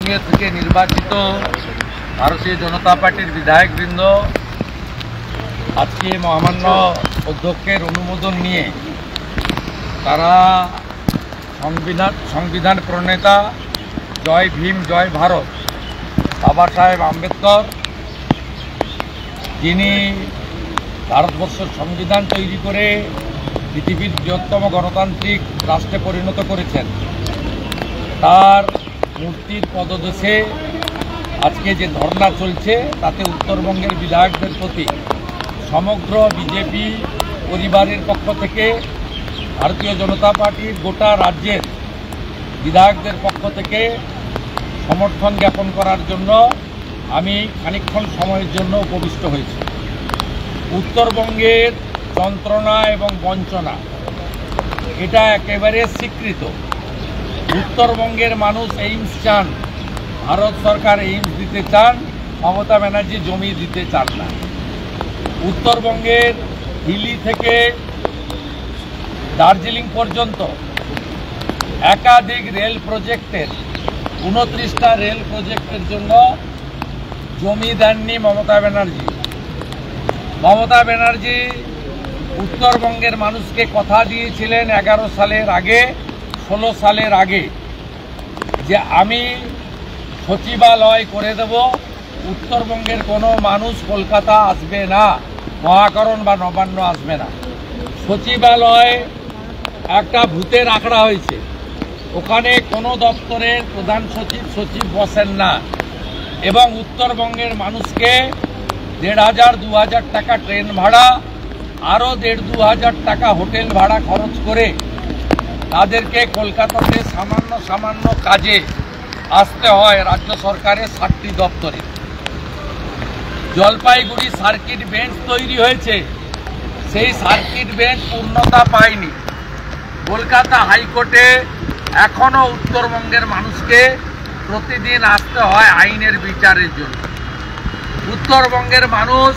থেকে নির্বাচিত ভারতীয় জনতা পার্টির বিধায়কবৃন্দ আজকে মহামান্য অধ্যক্ষের অনুমোদন নিয়ে তারা সংবিধান প্রণেতা জয় ভীম জয় ভারত বাবা সাহেব আম্বেদকর, যিনি ভারতবর্ষের সংবিধান তৈরি করে পৃথিবীর বৃহত্তম গণতান্ত্রিক রাষ্ট্রে পরিণত করেছেন, তার মূর্তির পদদেশে আজকে যে ধর্না চলছে তাতে উত্তরবঙ্গের বিধায়কদের প্রতি সমগ্র বিজেপি পরিবারের পক্ষ থেকে ভারতীয় জনতা পার্টির গোটা রাজ্যের বিধায়কদের পক্ষ থেকে সমর্থন জ্ঞাপন করার জন্য আমি খানিকক্ষণ সময়ের জন্য উপবিষ্ট হয়েছি। উত্তরবঙ্গের যন্ত্রণা এবং বঞ্চনা এটা একেবারে স্বীকৃত। উত্তরবঙ্গের মানুষ এইমস চান, ভারত সরকার এইমস দিতে চান, মমতা ব্যানার্জি জমি দিতে চান না। উত্তরবঙ্গের দিল্লি থেকে দার্জিলিং পর্যন্ত একাধিক রেল প্রজেক্টের 29টা রেল প্রজেক্টের জন্য জমি দেননি মমতা ব্যানার্জি। মমতা ব্যানার্জি উত্তরবঙ্গের মানুষকে কথা দিয়েছিলেন 11 সালের আগে, 16 সালের আগে, যে আমি সচিবালয় করে দেব, উত্তরবঙ্গের কোনো মানুষ কলকাতা আসবে না, মহাকরণ বা নবান্ন আসবে না। সচিবালয় একটা ভূতের আখড়া হয়েছে, ওখানে কোনো দপ্তরের প্রধান সচিব বসেন না এবং উত্তরবঙ্গের মানুষকে 1500-2000 টাকা ট্রেন ভাড়া, আরও 1500 টাকা হোটেল ভাড়া খরচ করে তাদেরকে কলকাতাতে সামান্য কাজে আসতে হয় রাজ্য সরকারের 7টি দপ্তরে। জলপাইগুড়ি সার্কিট বেঞ্চ তৈরি হয়েছে, সেই সার্কিট বেঞ্চ পূর্ণতা পায়নি। কলকাতা হাইকোর্টে এখনও উত্তরবঙ্গের মানুষকে প্রতিদিন আসতে হয় আইনের বিচারের জন্য। উত্তরবঙ্গের মানুষ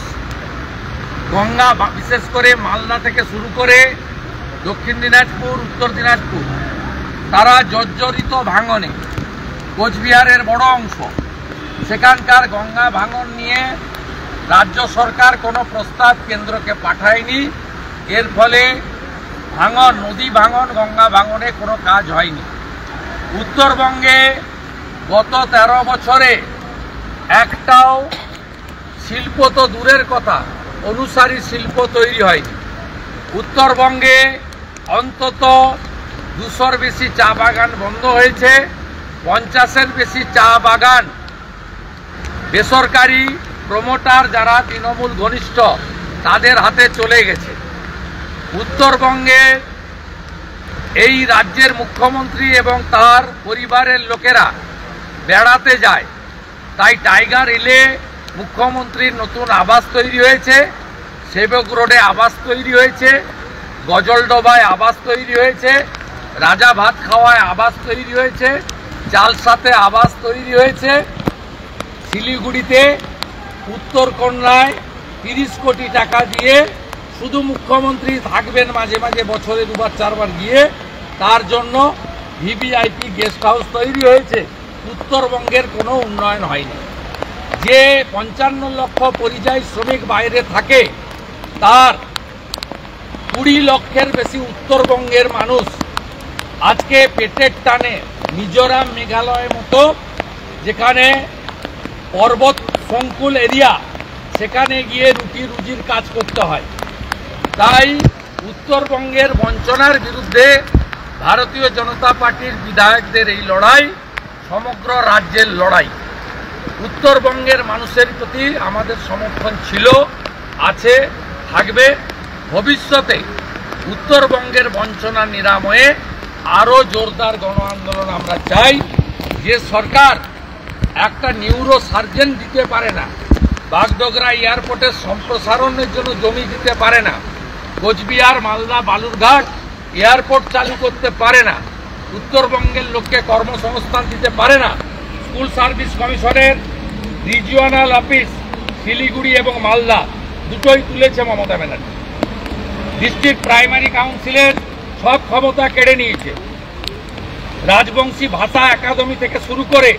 গঙ্গা, বিশেষ করে মালদা থেকে শুরু করে দক্ষিণ দিনাজপুর, উত্তর দিনাজপুর, তারা জর্জরিত ভাঙনে। কোচবিহারের বড় অংশ, সেখানকার গঙ্গা ভাঙন নিয়ে রাজ্য সরকার কোনো প্রস্তাব কেন্দ্রকে পাঠায়নি। এর ফলে ভাঙন, নদী ভাঙন, গঙ্গা ভাঙনে কোনো কাজ হয়নি। উত্তরবঙ্গে গত 13 বছরে একটাও শিল্প তো দূরের কথা, অনুসারী শিল্প তৈরি হয়নি। উত্তরবঙ্গে অন্তত 200-র বেশি চা বাগান বন্ধ হয়েছে, 50-এর বেশি চা বাগান বেসরকারি প্রমোটার যারা তৃণমূল ঘনিষ্ঠ তাদের হাতে চলে গেছে। উত্তরবঙ্গে এই রাজ্যের মুখ্যমন্ত্রী এবং তার পরিবারের লোকেরা বেড়াতে যায়, তাই টাইগার হিলে মুখ্যমন্ত্রীর নতুন আবাস তৈরি হয়েছে, সেবক রোডে আবাস তৈরি হয়েছে, গজলডোবায় আবাস তৈরি হয়েছে, রাজা ভাত খাওয়ায় আবাস তৈরি হয়েছে, চালসাতে আবাস তৈরি হয়েছে। শিলিগুড়িতে উত্তরকন্যায় 30 কোটি টাকা দিয়ে শুধু মুখ্যমন্ত্রী থাকবেন মাঝে মাঝে, বছরে 2-4 বার গিয়ে, তার জন্য ভিভিআইপি গেস্ট হাউস তৈরি হয়েছে। উত্তরবঙ্গের কোনো উন্নয়ন হয়নি। যে 55 লক্ষ পরিযায়ী শ্রমিক বাইরে থাকে, তার 20 লক্ষের বেশি উত্তরবঙ্গের মানুষ আজকে পেটের টানে মিজোরাম, মেঘালয়ের মতো যেখানে পর্বত সংকুল এরিয়া, সেখানে গিয়ে রুটি রুজির কাজ করতে হয়। তাই উত্তরবঙ্গের বঞ্চনার বিরুদ্ধে ভারতীয় জনতা পার্টির বিধায়কদের এই লড়াই সমগ্র রাজ্যের লড়াই। উত্তরবঙ্গের মানুষের প্রতি আমাদের সমর্থন ছিল, আছে, থাকবে। ভবিষ্যতে উত্তরবঙ্গের বঞ্চনা নিরাময়ে আরও জোরদার গণ আন্দোলন আমরা চাই। যে সরকার একটা নিউরো সার্জন দিতে পারে না, বাগডোগরা এয়ারপোর্টের সম্প্রসারণের জন্য জমি দিতে পারে না, কোচবিহার, মালদা, বালুরঘাট এয়ারপোর্ট চালু করতে পারে না, উত্তরবঙ্গের লোককে কর্মসংস্থান দিতে পারে না, স্কুল সার্ভিস কমিশনের রিজিওনাল অফিস শিলিগুড়ি এবং মালদা দুটোই তুলেছে মমতা ব্যানার্জি। ডিস্ট্রিক্ট প্রাইমারি কাউন্সিলের সব ক্ষমতা কেড়ে নিয়েছে। রাজবংশী ভাষা একাডেমি থেকে শুরু করে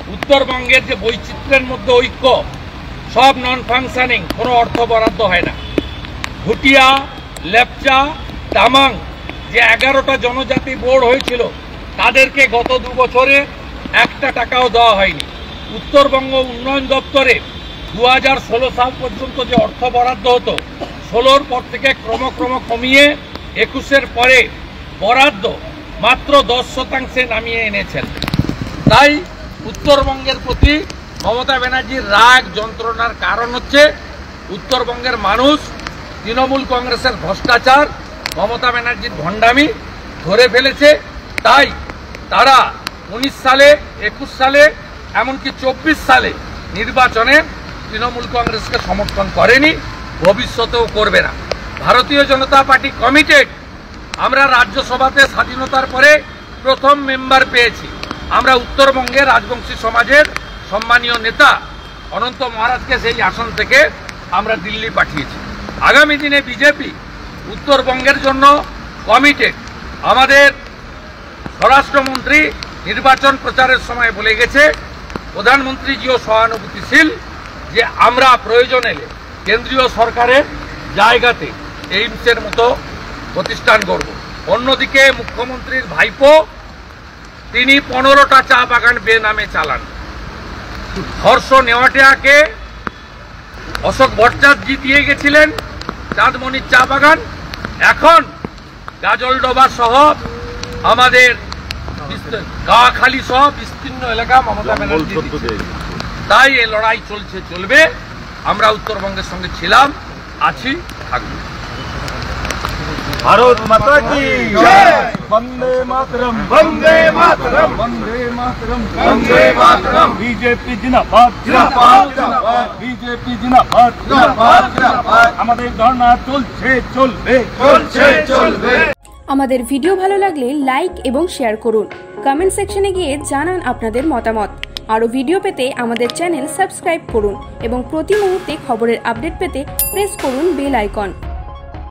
উত্তরবঙ্গের যে বৈচিত্র্যের মধ্যে ঐক্য, সব নন ফাংশনিং, কোনো অর্থ বরাদ্দ হয় না। ভুটিয়া, লেপচা, তামাং যে 11টা জনজাতি বোর্ড হয়েছিল, তাদেরকে গত 2 বছরে 1টা টাকাও দেওয়া হয়নি। উত্তরবঙ্গ উন্নয়ন দপ্তরে 2016 সাল পর্যন্ত যে অর্থ বরাদ্দ হতো, 16-র পর থেকে ক্রম কমিয়ে 21-এর পরে বরাদ্দ মাত্র 10% নামিয়ে এনেছেন। তাই উত্তরবঙ্গের প্রতি মমতা ব্যানার্জির রাগ যন্ত্রণার কারণ হচ্ছে উত্তরবঙ্গের মানুষ তৃণমূল কংগ্রেসের ভ্রষ্টাচার, মমতা ব্যানার্জির ভণ্ডামি ধরে ফেলেছে। তাই তারা 19 সালে, 21 সালে, এমনকি 24 সালে নির্বাচনে তৃণমূল কংগ্রেসকে সমর্থন করেনি, ভবিষ্যতেও করবে না। ভারতীয় জনতা পার্টি কমিটেড। আমরা রাজ্যসভাতে স্বাধীনতার পরে প্রথম মেম্বার পেয়েছি। আমরা উত্তরবঙ্গের রাজবংশী সমাজের সম্মানীয় নেতা অনন্ত মহারাজকে সেই আসন থেকে আমরা দিল্লি পাঠিয়েছি। আগামী দিনে বিজেপি উত্তরবঙ্গের জন্য কমিটেড। আমাদের স্বরাষ্ট্রমন্ত্রী নির্বাচন প্রচারের সময় বলে গেছে, প্রধানমন্ত্রীজিও সহানুভূতিশীল, যে আমরা প্রয়োজন এলে কেন্দ্রীয় সরকারের জায়গাতে এইমসের মতো প্রতিষ্ঠান গড়ব। অন্যদিকে মুখ্যমন্ত্রীর ভাইপো, তিনি 15টা চা বাগান বেনামে চালান। হর্ষ নেওয়াটিয়াকে অশোক ভট্টাচার্য দিয়ে গেছিলেন চাঁদমণির চা বাগান। এখন গাজলডোবা সহ আমাদের গাখালি সহ বিস্তীর্ণ এলাকা মমতা ব্যানার্জি। তাই এই লড়াই চলছে, চলবে। আমরা উত্তরবঙ্গের সঙ্গে ছিলাম, আছি, থাকবো। भारत माता की जय। वंदे मातरम, वंदे मातरम, वंदे मातरम, वंदे मातरम। बीजेपी जिंदाबाद, जिंदाबाद, जिंदाबाद। बीजेपी जिंदाबाद, जिंदाबाद, जिंदाबाद। আমাদের ধর্ণা চলছে, চলবে, চলছে, চলবে। আমাদের ভিডিও ভালো লাগলে লাইক এবং শেয়ার করুন। কমেন্ট সেকশনে গিয়ে জানান আপনাদের মতামত। আরও ভিডিও পেতে আমাদের চ্যানেল সাবস্ক্রাইব করুন এবং প্রতি মুহূর্তে খবরের আপডেট পেতে প্রেস করুন বেল আইকন।